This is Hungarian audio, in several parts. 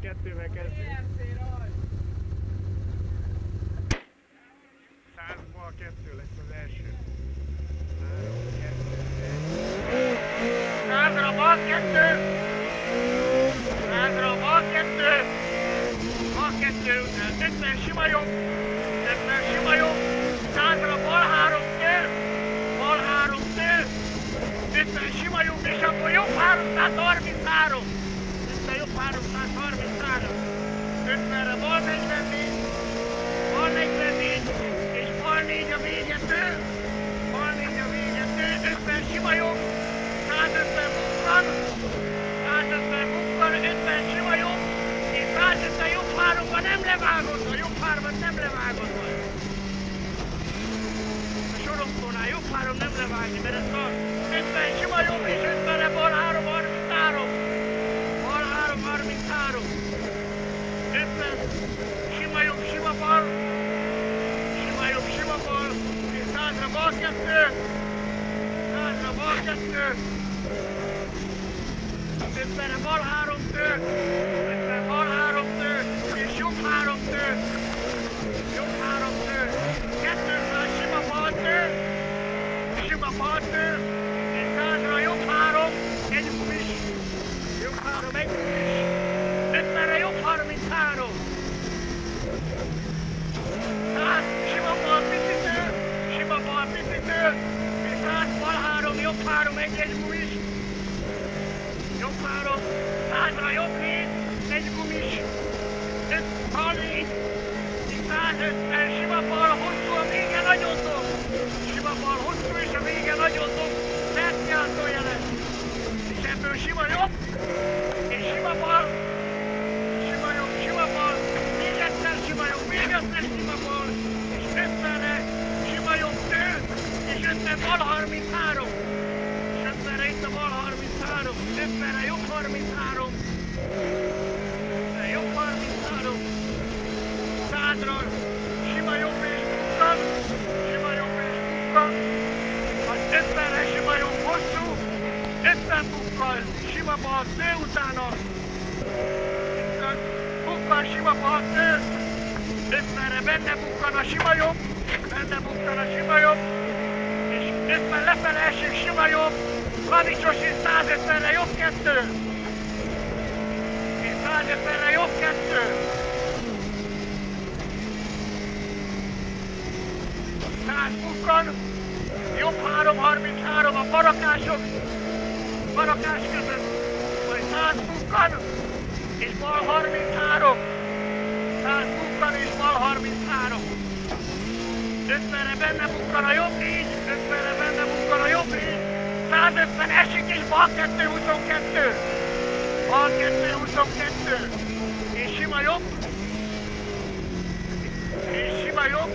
2-vel kezdjük. 100-ból 2 lesz az első. 100-ra bal 2! 100-ra bal 2! Bal 2 után 50 sima jobb! 50 sima jobb! 100-ra bal 3 től! Bal 3 től! 50 sima jobb és akkor jobb 333! 50 jobb 333! 50-re bal 44! Bal 44! És bal 4 a végetől! Bal 4 a végetől! 50 sima jobb! 150 bukkan! 150 bukkan! 50 sima jobb! És 150 jobb 3-ba nem levágozva! Jobb 3-at nem levágozva! A sorompónál jobb 3 nem levágni, mert ez a 50 sima jobb és 50-re bal 3 33! Bal 3 33! 50 sima jobb, sima bal! Sima jobb, sima bal! És 100-ra bal 2! 100-ra bal 2! 50-re bal 3 től! 50 bal 3 től! És jobb 3 től! Jobb 3 től! 200 sima bal től! Sima bal től! És 100-ra jobb 3! Egy gumis! Jobb 3, egy gumis! 50-re jobb 33! 100 sima bal picitől! Sima bal picitől! És 100 bal 3, jobb 3, egy gumis! Jobb 3, 100-ra jobb 4, egy gumis, 5, bal 4, 150, sima bal, hosszú, a vége nagyon dob. Sima bal, hosszú, és a vége nagyon dob. Szertjától jeles. És ebből sima jobb, és sima bal, sima bal, még egyszer sima jobb, még egyszer sima bal, és 50-re sima jobb től, és 50 bal 33. 50-re itt a bal 33, 50-re jobb 33, 50-re jobb 33, 100-ra sima jobb és bukkan, majd 50-re sima jobb hosszú, 50 bukkal, sima bal tő utána, bukkan sima bal tő, 50-re benne bukkan a sima jobb, és 50 lefele esik sima jobb, Kavicsos és 150-re jobb 2! És 150-re jobb 2! 100 bukkan, jobb 333 a barakás között, majd 100 bukkan, és bal 33! 100 bukkan és bal 33! 50-re benne bukkan a jobb 4, 50-re benne bukkan a jobb 4, 150 esik és bal 2, 22! Bal 2, 22! És sima jobb! És sima jobb!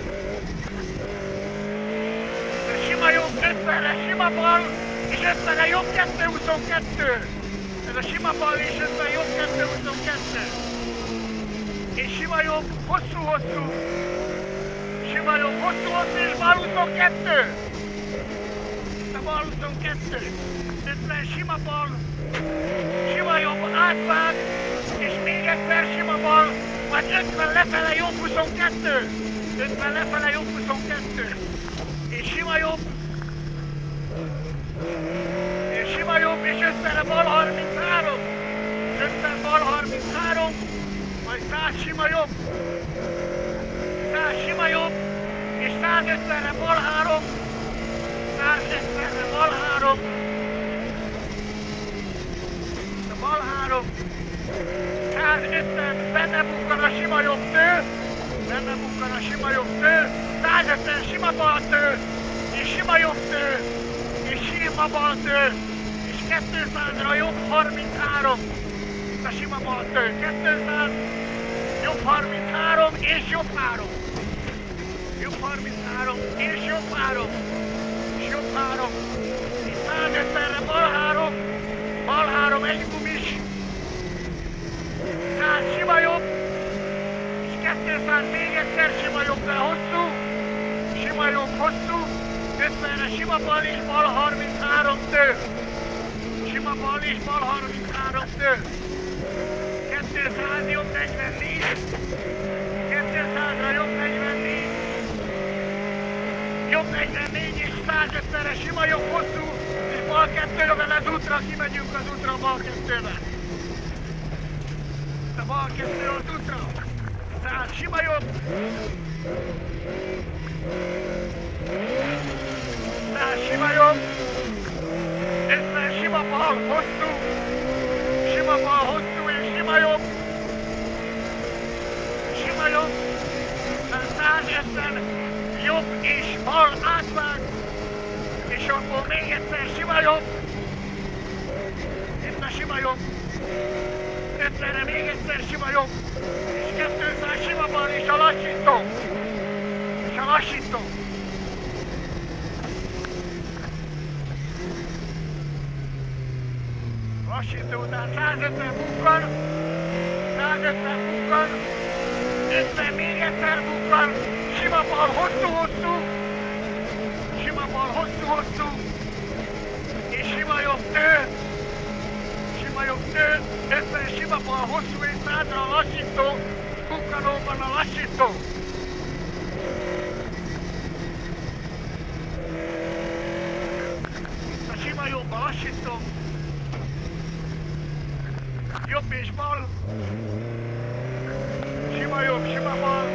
Sima jobb 50-re, sima bal, és 50-re jobb 2, 22! Ez a sima bal és 50 jobb 2, 22! És sima jobb, hosszú! Sima jobb, hosszú és bal 22! A bal 22! 50 sima bal, sima jobb, átvág, és még egyszer sima bal, majd 50 lefele jobb 22! 50 lefele jobb 22! És sima jobb, és 50-re bal 33! 50 bal 33, majd 100 sima jobb! 100 sima jobb, és 150-re bal 3! 150-re bal 3! A bal 3! 150 benne bukkan a sima jobb tő! 150 sima bal tő! És sima jobb tő! És sima bal tő! És 200-ra jobb 33! A sima bal tő! 200! Jobb 33 és jobb 3! Jobb 33 és jobb 3! És jobb 3! És 150-re bal 3, egy gumis! 100 sima jobb! És 200 még egyszer sima jobb, de hosszú! Sima jobb, hosszú! 50-re sima bal és bal 33 tő! Sima bal és bal 33 tő! 200, jobb 44. 200-ra jobb 44. Jobb 44 és 150-re sima jobb hosszú, és bal 2-vel az útra, kimegyünk az útra bal 2-vel. A bal 2 az útra. 100 sima jobb. 100 sima jobb. 50 sima bal hosszú. Sima bal hosszú és sima jobb. Sima jobb. 150 jobb és bal átvág. És akkor még egyszer sima jobb. Itt a sima jobb. 50-re még egyszer sima jobb. És 200 sima bal és a lassító. És a lassító. Lassító után 150 bukkan. 150 bukkan. 50 még egyszer bukkan. Sima bal hosszú-hosszú. Sima bal hosszú-hosszú. És sima jobb tő. Sima jobb tő. 50 sima bal hosszú és 100-ra a lassító. Bukkanóban a lassító. A sima jobb a lassító. Jobb és bal. Sima jobb, sima bal.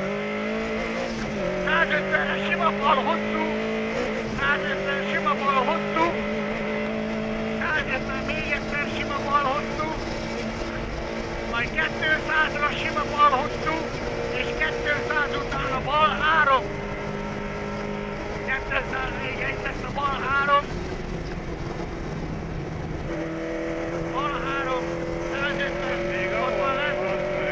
150-re sima bal hosszú. 150 sima bal hosszú. 150 még egyszer sima bal hosszú. Majd 200-ra sima bal hosszú. És 200 után a bal 3. 200 még egy lesz a bal 3. Bal 3. 150 még ott van lesz.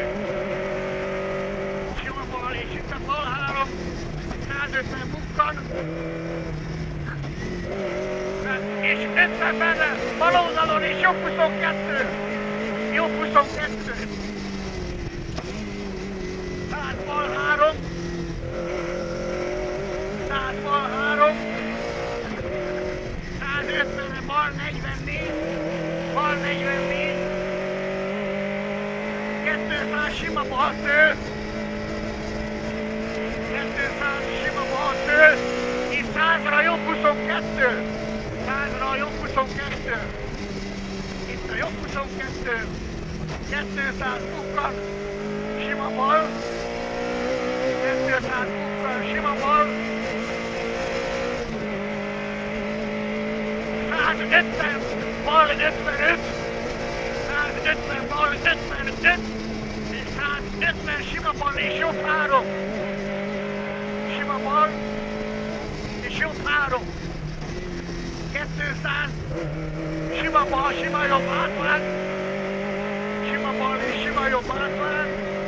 Sima bal és itt a bal 3. 150 bukkan. És 50 benne, bal oldalon és jobb 22. Jobb 22. 100 bal 3. 100 bal 3. 150 bal 44. Bal 44. 200 sima bal tő. 200 sima bal tő. És 100-ra jobb 22. 100-ra jobb 22. Itt a jobb 22. 200 bukkan. Sima bal. 200 bukkan. Sima bal. 150 bal 55. 150 bal 55. És 150 sima bal és jobb 3. Sima bal és jobb 3. 200 sima bal, sima jobb átvág. Sima bal és sima jobb átvág.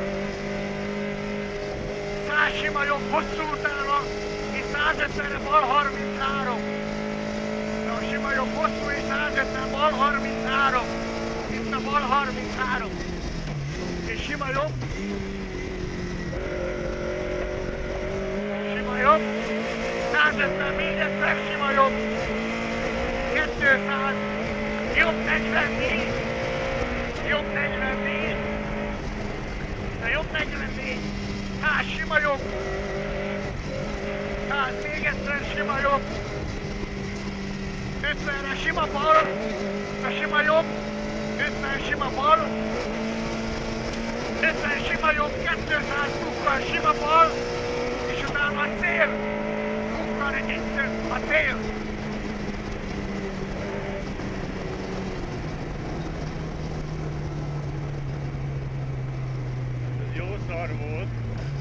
100 sima jobb hosszú utána és 150-re bal 33. A sima jobb hosszú és 150 bal 33. Itt a bal 33. És sima jobb. Sima jobb. 150 még egyszer sima jobb. 200. Jobb 44. Jobb 44. De jobb 44. 100 sima jobb. 100 még egyszer sima jobb. 50-re sima bal. A sima jobb. 50 sima bal. 50 sima jobb. 200 bukkan sima bal. És utána a cél. Bukkan egyszer a cél. Jó szar volt.